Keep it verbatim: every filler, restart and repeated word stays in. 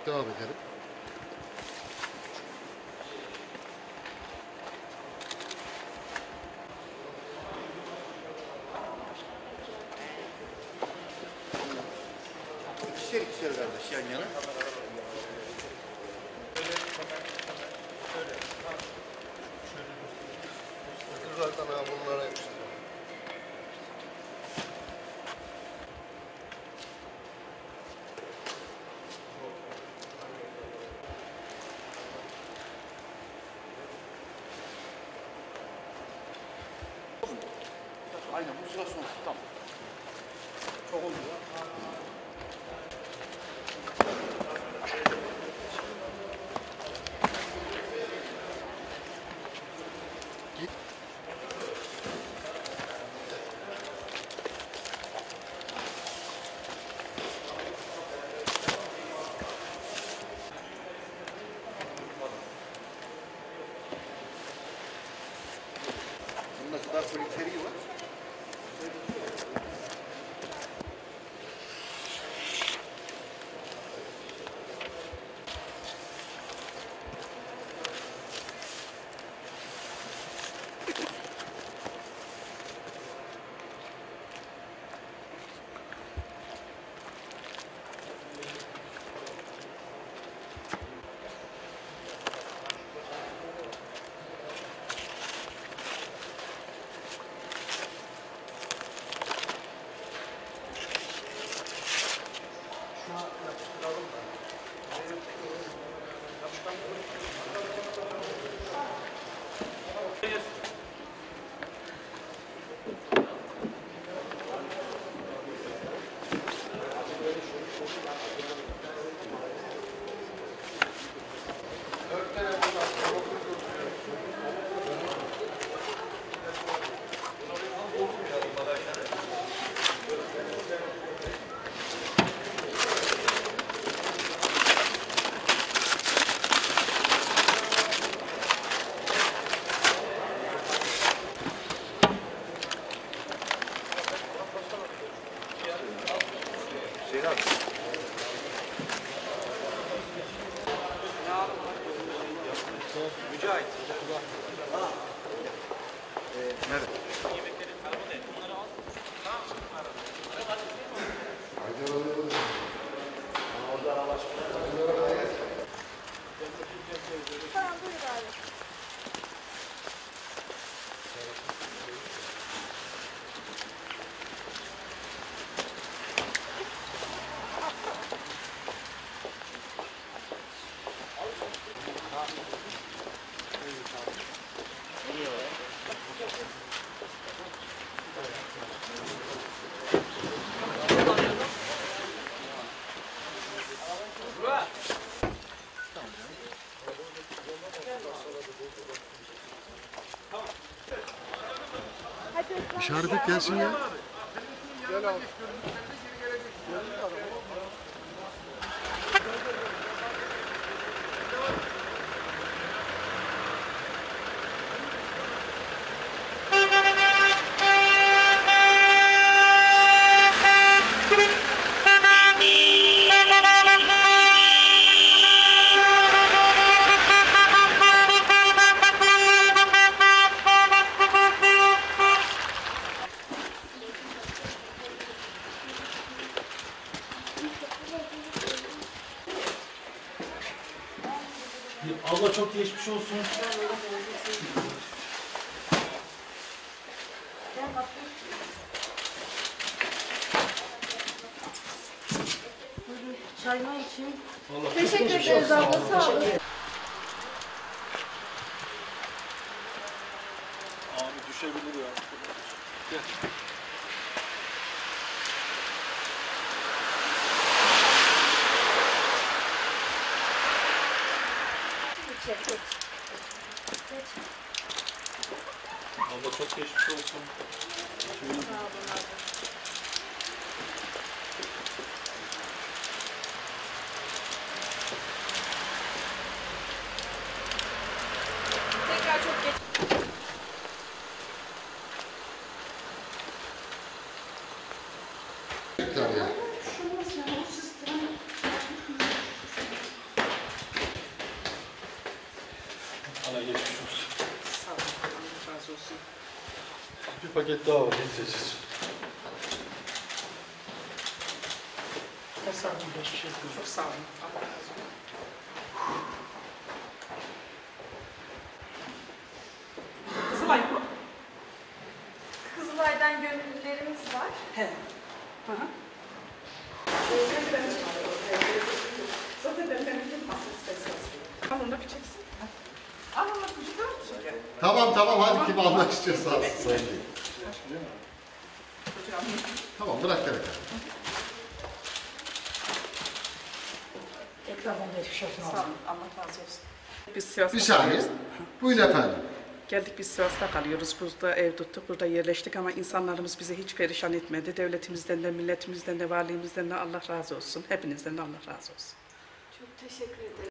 Evet, devam edelim. İkişer ikişer kardeş yan yana. Zaten bunlara yapıştır. Aynen bu sıra son. Tamam. Çok oldu ya. Git. Bunun ne kadar böyle içeriği var. Mücahit. Ha. Ee, nerede? Yemeklerin arabada. Bunları al. Tamam mı? Arabada. Orada araç var. Tamam buyur abi. İşaret et gelsin ya. Gel abi. Allah çok geçmiş olsun. Çayma için. Allah Teşekkür ederiz abla, sağ olun. Abi düşebilir ya. Gel. Geç, geç. Geç. Allah çok geçmiş olsun. Sağ olun abi. Tekrar çok geç. Tekrar ya. paket daha var. Getireceğiz. Sağ olun. Geçmiş olsun. Çok sağ olun. Allah razı olsun. Kızılay mı? Kızılay'dan gönüllülerimiz var. He. Hı hı. Zaten ben memleketim aslında isterseniz. Al onu da bir çeksin. Al onu da bir çeksin. Tamam tamam hadi kim almak istiyorsa alsın Sayın Bey. Tamam bırak gerek. Tekrardan geçmiş olsun. Sağ olun. Allah razı olsun. Biz Sivas'ta Bir saniye. kalıyoruz. Buyurun efendim. Geldik biz Sivas'ta kalıyoruz. Burada ev tuttuk, burada yerleştik ama insanlarımız bizi hiç perişan etmedi. Devletimizden de, milletimizden de, valimizden de Allah razı olsun. Hepinizden de Allah razı olsun. Çok teşekkür ederim.